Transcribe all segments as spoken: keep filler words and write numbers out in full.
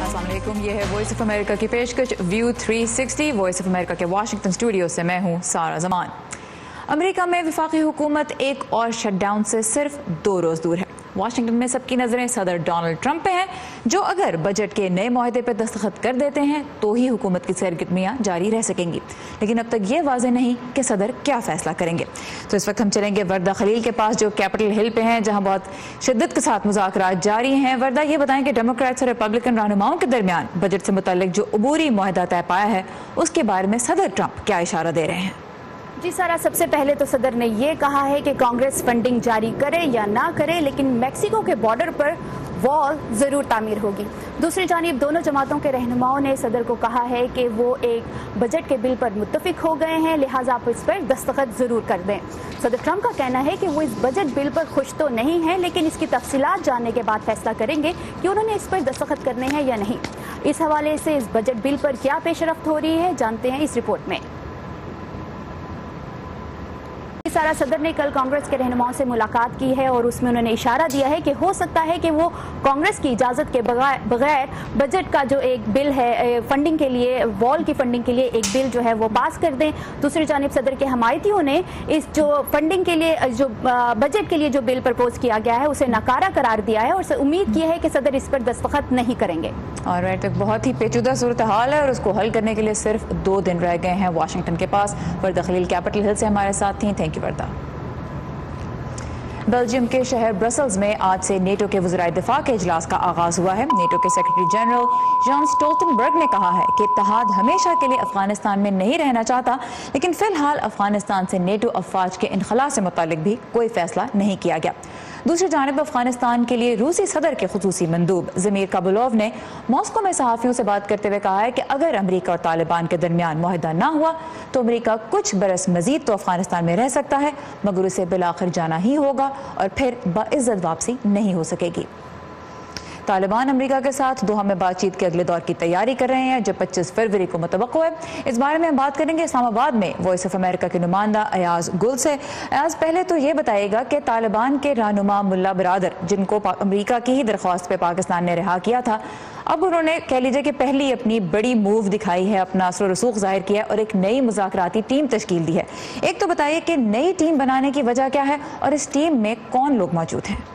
अस्सलाम वालेकुम, ये है वॉइस ऑफ अमेरिका की पेशकश View three sixty. Voice of America के वाशिंगटन स्टूडियो से मैं हूँ सारा जमान। अमेरिका में वफाकी हुकूमत एक और शटडाउन से सिर्फ दो रोज़ दूर है। वाशिंगटन में सबकी नज़रें सदर डोनाल्ड ट्रंप पे हैं, जो अगर बजट के नए मुआहदे पर दस्तखत कर देते हैं तो ही हुकूमत की सरगर्मियाँ जारी रह सकेंगी। लेकिन अब तक ये वाज़ेह नहीं कि सदर क्या फ़ैसला करेंगे। तो इस वक्त हम चलेंगे वर्दा खलील के पास, जो कैपिटल हिल पे हैं, जहाँ बहुत शिद्दत के साथ मुज़ाकरात जारी हैं। वर्दा, ये बताएं कि डेमोक्रेट्स और रिपब्लिकन रहनुमाओं के दरमियान बजट से मुतल्लिक जो अबूरी मुआहदा तय पाया है, उसके बारे में सदर ट्रंप क्या इशारा दे रहे हैं? जी सारा, सबसे पहले तो सदर ने ये कहा है कि कांग्रेस फंडिंग जारी करे या ना करे, लेकिन मैक्सिको के बॉर्डर पर वॉल ज़रूर तामीर होगी। दूसरी जानिब दोनों जमातों के रहनुमाओं ने सदर को कहा है कि वो एक बजट के बिल पर मुत्तफिक हो गए हैं, लिहाजा आप इस पर दस्तखत ज़रूर कर दें। सदर ट्रंप का कहना है कि वो इस बजट बिल पर खुश तो नहीं है, लेकिन इसकी तफसीलात जानने के बाद फैसला करेंगे कि उन्होंने इस पर दस्तखत करने हैं या नहीं। इस हवाले से इस बजट बिल पर क्या पेशरफ्त हो रही है, जानते हैं इस रिपोर्ट में। सारा, सदर ने कल कांग्रेस के रहनुमाओं से मुलाकात की है और उसमें उन्होंने इशारा दिया है कि हो सकता है कि वो कांग्रेस की इजाज़त के बगैर बजट का जो एक बिल है फंडिंग के लिए, वॉल की फंडिंग के लिए एक बिल जो है वो पास कर दें। दूसरी जानिब सदर के हमायतियों ने इस जो फंडिंग के लिए, जो बजट के लिए जो बिल प्रपोज किया गया है, उसे नकारा करार दिया है और उम्मीद की है कि सदर इस पर दस्तखत नहीं करेंगे। और राइट, एक बहुत ही पेचीदा सूरत हाल है और उसको हल करने के लिए सिर्फ दो दिन रह गए हैं वाशिंगटन के पास। वर्दा खलील कैपिटल हिल से हमारे साथ थी। Thank you Warda. बेल्जियम के शहर ब्रसल्स में आज से नेटो के वज़ीर दिफा के इजलास का आगाज हुआ है। नेटो के सेक्रेटरी जनरल जॉन स्टोल्टनबर्ग ने कहा है कि इत्तेहाद हमेशा के लिए अफगानिस्तान में नहीं रहना चाहता, लेकिन फिलहाल अफगानिस्तान से नेटो अफवाज के इनखला से मुतालिक भी कोई फैसला नहीं किया गया। दूसरी जानिब अफगानिस्तान के लिए रूसी सदर के खुसूसी मंदूब ज़मीर काबुलोव ने मॉस्को में सहाफ़ियों से बात करते हुए कहा है कि अगर अमरीका और तालिबान के दरमियान मुआहदा ना हुआ तो अमरीका कुछ बरस मजीद तो अफगानिस्तान में रह सकता है, मगर उसे बिलाखिर जाना ही होगा और फिर बाइज़्ज़त वापसी नहीं हो सकेगी। तालिबान अमेरिका के साथ दोहा में बातचीत के अगले दौर की तैयारी कर रहे हैं, जो पच्चीस फरवरी को मुतवक्को है। इस बारे में हम बात करेंगे इस्लामाबाद में वॉइस ऑफ अमेरिका के नुमाइंदा अयाज गुल से। अयाज, पहले तो ये बताइएगा कि तालिबान के रहनुमा मुल्ला बरादर, जिनको अमेरिका की ही दरख्वास्त पे पाकिस्तान ने रिहा किया था, अब उन्होंने कह लीजिए कि पहली अपनी बड़ी मूव दिखाई है, अपना असर रसूख जाहिर किया और एक नई मुज़ाकराती टीम तश्कील दी है। एक तो बताइए कि नई टीम बनाने की वजह क्या है और इस टीम में कौन लोग मौजूद हैं?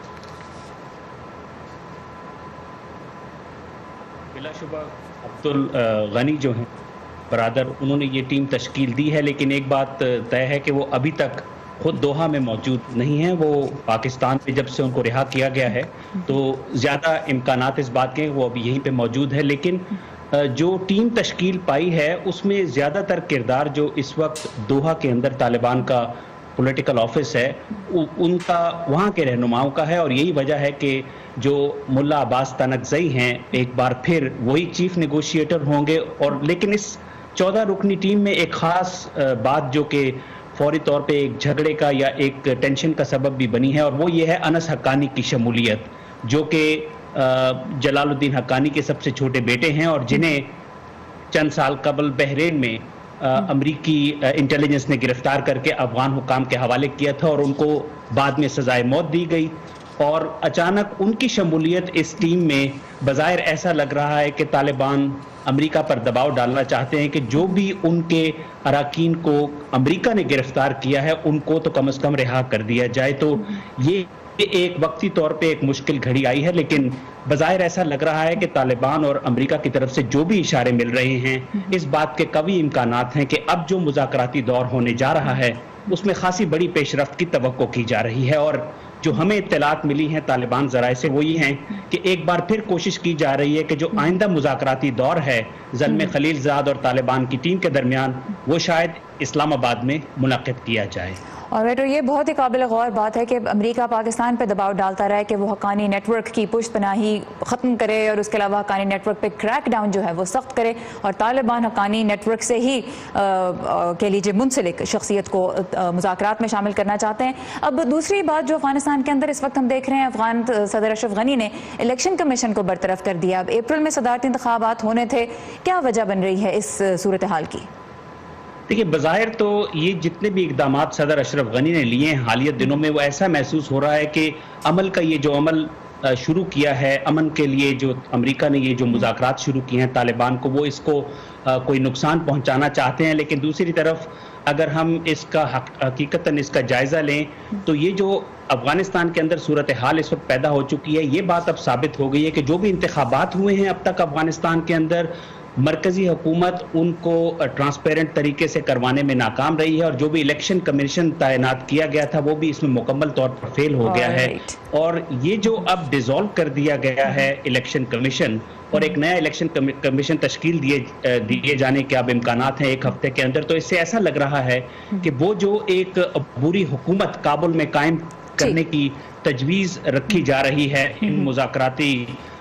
बिलाशुबा अब्दुल गनी जो हैं बरादर, उन्होंने ये टीम तश्कील दी है, लेकिन एक बात तय है कि वो अभी तक खुद दोहा में मौजूद नहीं हैं। वो पाकिस्तान में जब से उनको रिहा किया गया है तो ज़्यादा इम्कानात इस बात के वो अभी यहीं पे मौजूद है, लेकिन जो टीम तश्कील पाई है उसमें ज़्यादातर किरदार जो इस वक्त दोहा के अंदर तालिबान का पॉलिटिकल ऑफिस है उनका, वहाँ के रहनुमाओं का है। और यही वजह है कि जो मुल्ला अब्बास तनकज़ई हैं एक बार फिर वही चीफ नेगोशिएटर होंगे। और लेकिन इस चौदह रुकनी टीम में एक ख़ास बात जो कि फौरी तौर पे एक झगड़े का या एक टेंशन का सबब भी बनी है, और वो ये है अनस हक्कानी की शमूलियत, जो कि जलालुद्दीन हक्कानी के सबसे छोटे बेटे हैं और जिन्हें चंद साल कबल बहरीन में अमरीकी इंटेलिजेंस ने गिरफ्तार करके अफगान हुकाम के हवाले किया था और उनको बाद में सजाए मौत दी गई। और अचानक उनकी शमूलियत इस टीम में बज़ाहिर ऐसा लग रहा है कि तालिबान अमेरिका पर दबाव डालना चाहते हैं कि जो भी उनके अराकीन को अमेरिका ने गिरफ्तार किया है उनको तो कम से कम रिहा कर दिया जाए। तो ये एक वक्ती तौर पे एक मुश्किल घड़ी आई है, लेकिन बज़ाहिर ऐसा लग रहा है कि तालिबान और अमेरिका की तरफ से जो भी इशारे मिल रहे हैं, इस बात के कवी इम्कानात हैं कि अब जो मुज़ाकराती दौर होने जा रहा है उसमें खासी बड़ी पेशरफ्त की तवक्को की जा रही है। और जो हमें इत्तलात मिली हैं तालिबान ज़राए से वो ये हैं कि एक बार फिर कोशिश की जा रही है कि जो आइंदा मुज़ाकराती दौर है ज़ल्म खलीलज़ाद और तालिबान की टीम के दरमियान, वो शायद इस्लामाबाद में मुनक़िद किया जाए। और तो ये बहुत ही काबिल गौर बात है कि अमेरिका पाकिस्तान पर दबाव डालता रहा है कि वो हक्कानी नेटवर्क की पुश्तपनाही ख़त्म करे और उसके अलावा हक्कानी नेटवर्क पे क्रैक डाउन जो है वो सख्त करे, और तालिबान हक्कानी नेटवर्क से ही कह लीजिए मुंसलिक शख्सियत को मुज़ाकरात में शामिल करना चाहते हैं। अब दूसरी बात जो अफगानिस्तान के अंदर इस वक्त हम देख रहे हैं, अफगान सदर अशरफ गनी ने इलेक्शन कमीशन को बरतरफ कर दिया। अब अप्रैल में सदारती इंतखाबात होने थे, क्या वजह बन रही है इस सूरत हाल की? देखिए, बज़ाहिर तो ये जितने भी इक़दामात सदर अशरफ गनी ने लिए हैं हालिया दिनों में, वो ऐसा महसूस हो रहा है कि अमल का ये जो अमल शुरू किया है अमन के लिए, जो अमेरिका ने ये जो मुज़ाकरात शुरू किए हैं तालिबान को, वो इसको कोई नुकसान पहुंचाना चाहते हैं। लेकिन दूसरी तरफ अगर हम इसका हकीकतन इसका जायज़ा लें तो ये जो अफगानिस्तान के अंदर सूरत हाल इस वक्त पैदा हो चुकी है, ये बात अब साबित हो गई है कि जो भी इंतखाबात हुए हैं अब तक अफगानिस्तान के अंदर, मरकजी हुकूमत उनको ट्रांसपेरेंट तरीके से करवाने में नाकाम रही है, और जो भी इलेक्शन कमीशन तैनात किया गया था वो भी इसमें मुकम्मल तौर पर फेल हो गया है। और ये जो अब डिसॉल्व कर दिया गया है इलेक्शन कमीशन और एक नया इलेक्शन कमीशन तश्कील दिए दिए जाने के अब इम्कानात हैं एक हफ्ते के अंदर, तो इससे ऐसा लग रहा है कि वो जो एक बुरी हुकूमत काबुल में कायम करने की तजवीज़ रखी जा रही है इन मुज़ाकराती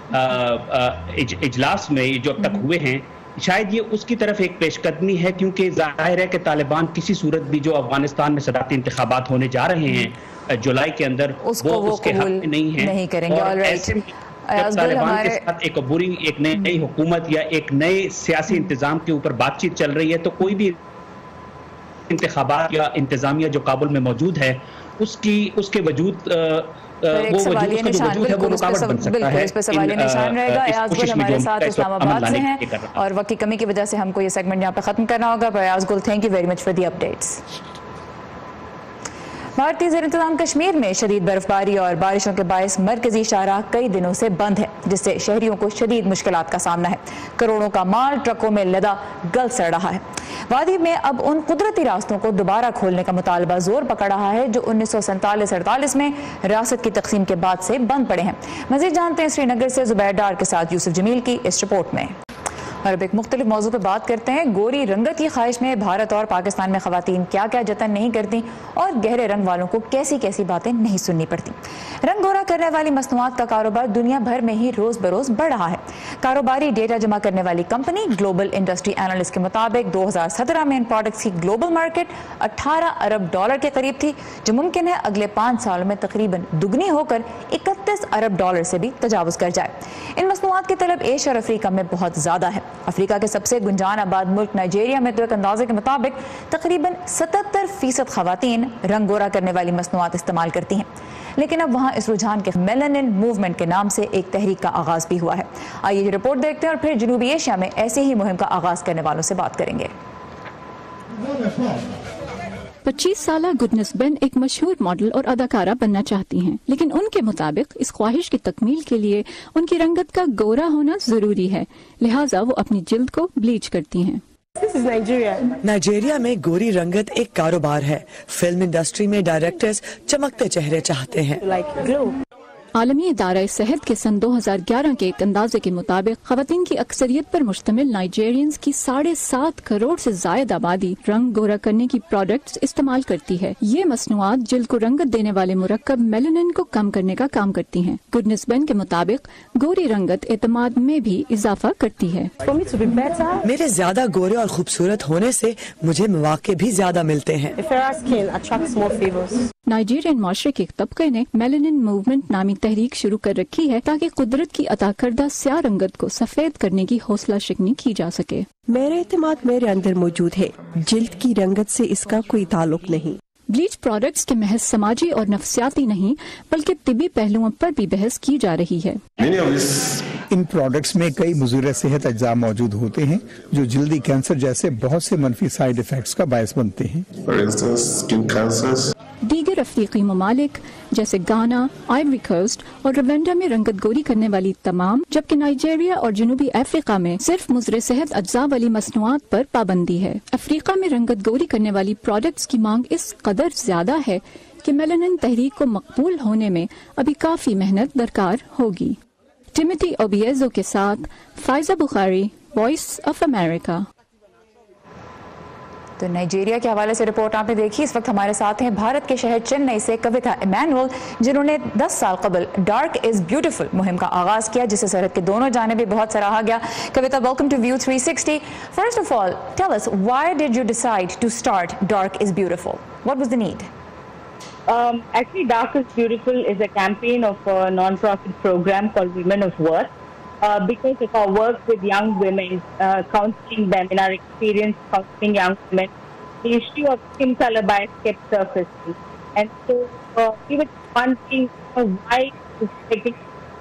इजलास में जो अब तक हुए हैं, शायद ये उसकी तरफ एक पेशकदमी है, क्योंकि जाहिर है कि तालिबान किसी सूरत भी जो अफगानिस्तान में सदारती इंतखाबात होने जा रहे हैं जुलाई के अंदर, वो उसके हक में नहीं है। नहीं करेंगे। और ऐसे में जब तालिबान के साथ एक बुरी एक नई हुकूमत या एक नए सियासी इंतजाम के ऊपर बातचीत चल रही है, तो कोई भी इंतखाबात या इंतजामिया जो काबुल में मौजूद है उसकी उसके वजूद एक सवालिया निशान बिल्कुल इस पे सवालिया निशान रहेगा। अयाज गुल हमारे साथ इस्लामाबाद से हैं और वक्त की कमी की वजह से हमको ये सेगमेंट यहाँ पे खत्म करना होगा। Ayaz Gul, thank you very much for the updates. भारतीय ज़ेर इंतज़ाम कश्मीर में शदीद बर्फबारी और बारिशों के बायस मरकजी शाहराह कई दिनों से बंद है, जिससे शहरियों को शदीद मुश्किलात का सामना है। करोड़ों का माल ट्रकों में लदा गल सड़ रहा है। वादी में अब उन कुदरती रास्तों को दोबारा खोलने का मुतालबा जोर पकड़ रहा है जो उन्नीस सौ सैंतालीस अड़तालीस में रियासत की तकसीम के बाद से बंद पड़े हैं। मज़ीद जानते हैं श्रीनगर से जुबैर डार के साथ यूसुफ जमील की इस रिपोर्ट में। और अब एक मुख्तलिफ मौजू पर बात करते हैं। गोरी रंगत की ख्वाहिश में भारत और पाकिस्तान में खवातीन क्या क्या जतन नहीं करती और गहरे रंग वालों को कैसी कैसी बातें नहीं सुननी पड़ती। रंग गोरा करने वाली मसनूआत का कारोबार दुनिया भर में ही रोज बरोज बढ़ रहा है। कारोबारी डेटा जमा करने वाली कंपनी ग्लोबल इंडस्ट्री एनालिस्ट के मुताबिक दो हजार सत्रह में इन प्रोडक्ट्स की ग्लोबल मार्केट अठारह अरब डॉलर के करीब थी, जो मुमकिन है अगले पाँच सालों में तकरीबन दुगनी होकर इकतीस अरब डॉलर से भी तजावुज कर जाए। इन मसनूआत की तलब एशिया और अफ्रीका में बहुत ज्यादा है। अफ्रीका के सबसे गुंजान आबाद मुल्क नाइजीरिया में तो एक अंदाजे के मुताबिक तकरीबन सतहत्तर फीसद खवातीन रंग गोरा करने वाली मसनूआत इस्तेमाल करती हैं। लेकिन अब वहाँ इस रुझान के मेलानिन मूवमेंट के नाम से एक तहरीक का आगाज भी हुआ है। आइए रिपोर्ट देखते हैं और फिर जनूबी एशिया में ऐसे ही मुहिम का आगाज करने वालों से बात करेंगे। पच्चीस साल गुडनेस बेन एक मशहूर मॉडल और अदाकारा बनना चाहती हैं, लेकिन उनके मुताबिक इस ख्वाहिश की तकमील के लिए उनकी रंगत का गोरा होना जरूरी है, लिहाजा वो अपनी जिल्द को ब्लीच करती हैं। नाइजीरिया में गोरी रंगत एक कारोबार है। फिल्म इंडस्ट्री में डायरेक्टर्स चमकते चेहरे चाहते हैं। आलमी इदारा सेहत के सन दो हजार ग्यारह के एक अंदाजे के मुताबिक खवातीन की अक्सरियत पर मुश्तमिल नाइजीरियंस की साढ़े सात करोड़ से जायद आबादी रंग गोरा करने की प्रोडक्ट्स इस्तेमाल करती है। ये मसनूआत जिल्द को रंगत देने वाले मुरक्कब मेलानिन को कम करने का काम करती हैं। गुडनेस बेन के मुताबिक गोरी रंगत एतमाद में भी इजाफा करती है। मेरे ज्यादा गोरे और खूबसूरत होने से मुझे मौके भी ज्यादा मिलते हैं। नाइजीरियन माशरे के एक तबके ने मेलानिन मूवमेंट नामी तहरीक शुरू कर रखी है ताकि कुदरत की अता करदा स्याह रंगत को सफेद करने की हौसला शिकनी की जा सके। मेरा एतमाद मेरे अंदर मौजूद है, जिल्द की रंगत से इसका कोई ताल्लुक नहीं। ब्लीच प्रोडक्ट्स के महज समाजी और नफ्सियाती नहीं बल्कि तिबी पहलुओं पर भी बहस की जा रही है। इन प्रोडक्ट्स में कई मुज़र सेहत अज्जा मौजूद होते हैं जो जल्दी कैंसर जैसे बहुत से मनफी साइड इफेक्ट्स का बायस बनते हैं। दीगर अफ्रीकी ममालिक जैसे गाना, आइवरी कोस्ट और रवांडा में रंगत गोरी करने वाली तमाम, जबकि नाइजीरिया और जनूबी अफ्रीका में सिर्फ मुज़र सेहत अज्जा वाली मसनूआत पर पाबंदी है। अफ्रीका में रंगत गोरी करने वाली प्रोडक्ट्स की मांग इस कदर ज्यादा है कि मेलानिन तहरीक को मकबूल होने में अभी काफी मेहनत दरकार होगी। टिमोथी ओबिएजो के साथ Faiza Bukhari, Voice of America. तो नाइजीरिया के हवाले से रिपोर्ट आपने देखी। इस वक्त हमारे साथ हैं भारत के शहर चेन्नई से कविता इमैनुअल, जिन्होंने दस साल कबल डार्क इज ब्यूटीफुल मुहिम का आगाज किया, जिसे सरहद के दोनों जानिब बहुत सराहा गया। Kavita, welcome to View three sixty. First of all, tell us, why did you decide to start Dark is Beautiful? What was the need? Um, actually, Dark is Beautiful is a campaign of a non-profit program called Women of Worth. Uh, because of our work with young women, uh, counseling them in our experience counseling young women, the issue of skin color bias kept surfacing. And so uh, we were wondering uh, why is taking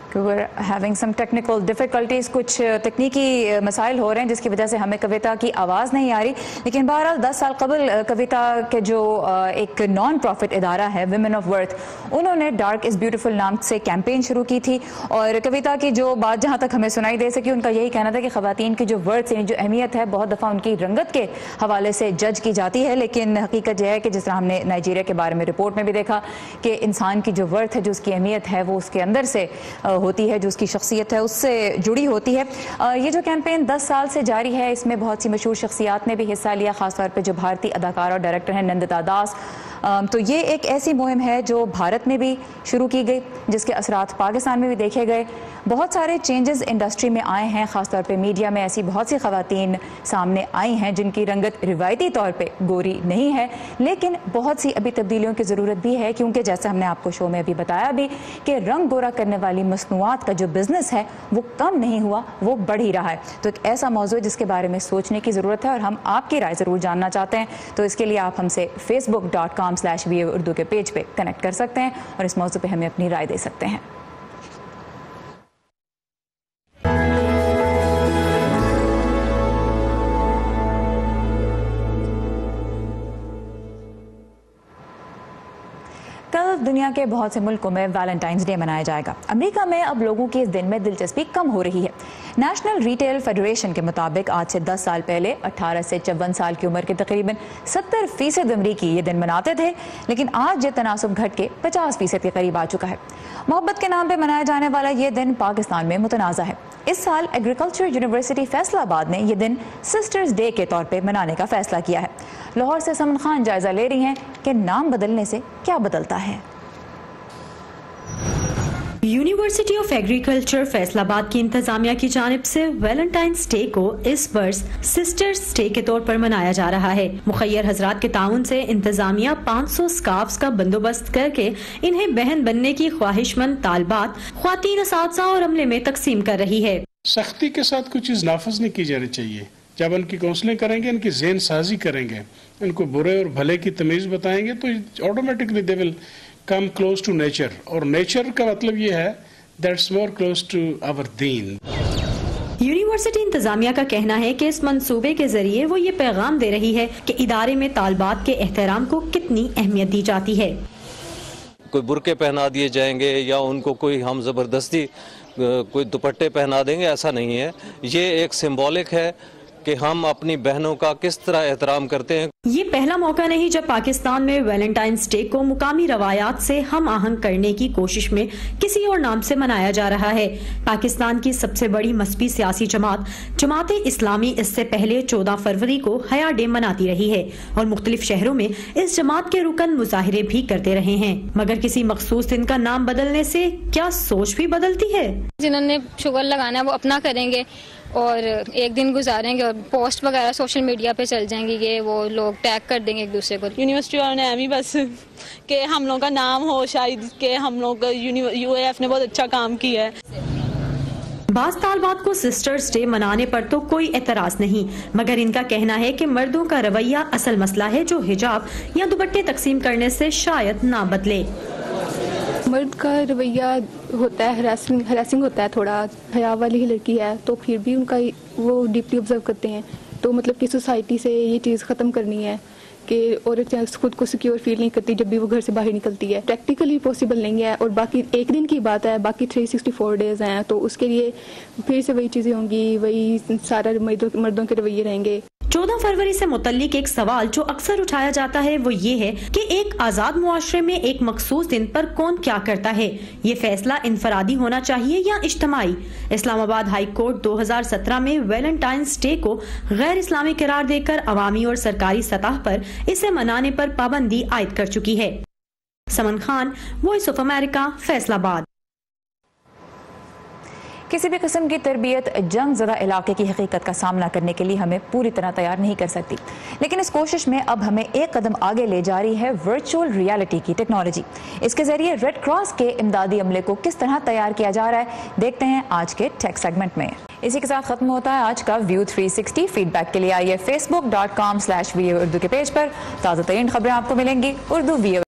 having some technical difficulties, कुछ तकनीकी मसाइल हो रहे हैं जिसकी वजह से हमें कविता की आवाज़ नहीं आ रही, लेकिन बहरहाल दस साल कबल कविता के जो एक नॉन प्रॉफिट इदारा है विमेन ऑफ वर्थ, उन्होंने डार्क इज़ ब्यूटीफुल नाम से कैंपेन शुरू की थी। और कविता की जो बात जहाँ तक हमें सुनाई दे सकी, उनका यही कहना था कि ख़वातीन की जो वर्थ यानी जो अहमियत है बहुत दफ़ा उनकी रंगत के हवाले से जज की जाती है, लेकिन हकीकत यह है कि जिस तरह हमने नाइजीरिया के बारे में रिपोर्ट में भी देखा कि इंसान की जो वर्थ है, जो उसकी अहमियत है, वो उसके अंदर से होती है, जो उसकी शख्सियत है उससे जुड़ी होती है। ये जो कैंपेन दस साल से जारी है, इसमें बहुत सी मशहूर शख्सियात ने भी हिस्सा लिया, खासतौर पर जो भारतीय अदाकार और डायरेक्टर हैं नंदिता दास। तो ये एक ऐसी मुहिम है जो भारत में भी शुरू की गई, जिसके असरात पाकिस्तान में भी देखे गए। बहुत सारे चेंजेस इंडस्ट्री में आए हैं, खासतौर पे मीडिया में ऐसी बहुत सी ख़वातीन सामने आई हैं जिनकी रंगत रिवायती तौर पे गोरी नहीं है, लेकिन बहुत सी अभी तब्दीलियों की ज़रूरत भी है, क्योंकि जैसे हमने आपको शो में अभी बताया भी कि रंग गोरा करने वाली मसनूआत का जो बिज़नेस है वो कम नहीं हुआ, वो बढ़ ही रहा है। तो एक ऐसा मौजू है जिसके बारे में सोचने की ज़रूरत है और हम आपकी राय ज़रूर जानना चाहते हैं। तो इसके लिए आप हमसे Facebook dot com slash V Urdu के पेज पे कनेक्ट कर सकते हैं और इस मौजू पे हमें अपनी राय दे सकते हैं। कल दुनिया के बहुत से मुल्कों में वैलेंटाइंस डे मनाया जाएगा। अमेरिका में अब लोगों की इस दिन में दिलचस्पी कम हो रही है। नेशनल रिटेल फेडरेशन के मुताबिक आज से दस साल पहले अठारह से चौवन साल की उम्र के तकरीबन सत्तर फीसद अमरीकी ये दिन मनाते थे, लेकिन आज ये तनासब घट के पचास फीसद के करीब आ चुका है। मोहब्बत के नाम पर मनाया जाने वाला ये दिन पाकिस्तान में मुतनाज़ा है। इस साल एग्रीकल्चर यूनिवर्सिटी फैसलाबाद ने यह दिन सिस्टर्स डे के तौर पे मनाने का फैसला किया है। लाहौर से समन खान जायजा ले रही हैं कि नाम बदलने से क्या बदलता है। यूनिवर्सिटी ऑफ एग्रीकल्चर फैसलाबाद की इंतजामिया की जानिब से वैलेंटाइंस डे को इस वर्ष सिस्टर्स डे के तौर पर मनाया जा रहा है। मुखय्यर हजरात के ताउन से इंतजामिया पाँच सौ स्कार्फ्स का बंदोबस्त करके इन्हें बहन बनने की ख्वाहिशमंद तालबात ख्वातीन असातिज़ा और अमले में तकसीम कर रही है। सख्ती के साथ कुछ चीज नाफज नहीं की जानी चाहिए। जब उनकी काउंसलिंग करेंगे, इनकी ज़हन साजी करेंगे, इनको बुरे और भले की तमीज बताएंगे, तो automatically they will come close to nature. और नेचर का मतलब ये है that's more close to our दीन। यूनिवर्सिटी इंतजामिया का कहना है कि इस मंसूबे के जरिए वो ये पैगाम दे रही है कि इदारे में तालबात के एहतराम को कितनी अहमियत दी जाती है। कोई बुरके पहना दिए जाएंगे या उनको कोई हम जबरदस्ती कोई दुपट्टे पहना देंगे, ऐसा नहीं है। ये एक सिंबॉलिक है कि हम अपनी बहनों का किस तरह एहतराम करते हैं। ये पहला मौका नहीं जब पाकिस्तान में वैलेंटाइंस डे को मुकामी रवायात से हम आहंग करने की कोशिश में किसी और नाम से मनाया जा रहा है। पाकिस्तान की सबसे बड़ी मजहबी सियासी जमात जमात इस्लामी इससे पहले चौदह फरवरी को हया डे मनाती रही है और मुख्तलिफ शहरों में इस जमात के रुकन मुजाहिरे भी करते रहे हैं, मगर किसी मखसूस दिन का नाम बदलने से क्या सोच भी बदलती है। जिन्होंने शुगर लगाना है वो अपना करेंगे और एक दिन गुजारेंगे और पोस्ट वगैरह सोशल मीडिया पे चल जाएंगी, ये वो लोग टैग कर देंगे एक दूसरे को। यूनिवर्सिटी वालों ने एमी बस कि हम लोग का नाम हो, शायद के हम लोग यूएएफ ने बहुत अच्छा काम किया है। बास तालबात को सिस्टर्स डे मनाने पर तो कोई एतराज नहीं, मगर इनका कहना है कि मर्दों का रवैया असल मसला है जो हिजाब या दुपट्टे तकसीम करने से शायद ना बदले। मर्द का रवैया होता है हरासिंग हरासिंग होता है, थोड़ा हया वाली ही लड़की है तो फिर भी उनका वो डीपली ऑब्जर्व करते हैं। तो मतलब कि सोसाइटी से ये चीज़ ख़त्म करनी है कि औरत खुद को सिक्योर फील नहीं करती जब भी वो घर से बाहर निकलती है। प्रैक्टिकली पॉसिबल नहीं है और बाकी एक दिन की बात है, बाकी थ्री सिक्सटी फोर डेज हैं, तो उसके लिए फिर से वही चीज़ें होंगी, वही सारा मर्दों के रवैये रहेंगे। चौदह फरवरी से मुतल्लिक एक सवाल जो अक्सर उठाया जाता है वो ये है कि एक आजाद मुआशरे में एक मखसूस दिन पर कौन क्या करता है। ये फैसला इनफरादी होना चाहिए या इज्तमाई। इस्लामाबाद हाई कोर्ट दो हज़ार सत्रह में वैलेंटाइंस डे को गैर इस्लामी करार देकर अवामी और सरकारी सतह पर इसे मनाने पर पाबंदी आयद कर चुकी है। Saman Khan, voice of America, Faisalabad. किसी भी किस्म की तरबियत जंग ज़दा इलाके की हकीकत का सामना करने के लिए हमें पूरी तरह तैयार नहीं कर सकती, लेकिन इस कोशिश में अब हमें एक कदम आगे ले जा रही है वर्चुअल रियलिटी की टेक्नोलॉजी। इसके जरिए रेड क्रॉस के इमदादी अमले को किस तरह तैयार किया जा रहा है, देखते हैं आज के टेक सेगमेंट में। इसी के साथ खत्म होता है आज का व्यू थ्री सिक्सटी। फीडबैक के लिए आइए Facebook dot com slash V Urdu के पेज पर। ताज़ा तरीन खबरें आपको मिलेंगी उर्दू वी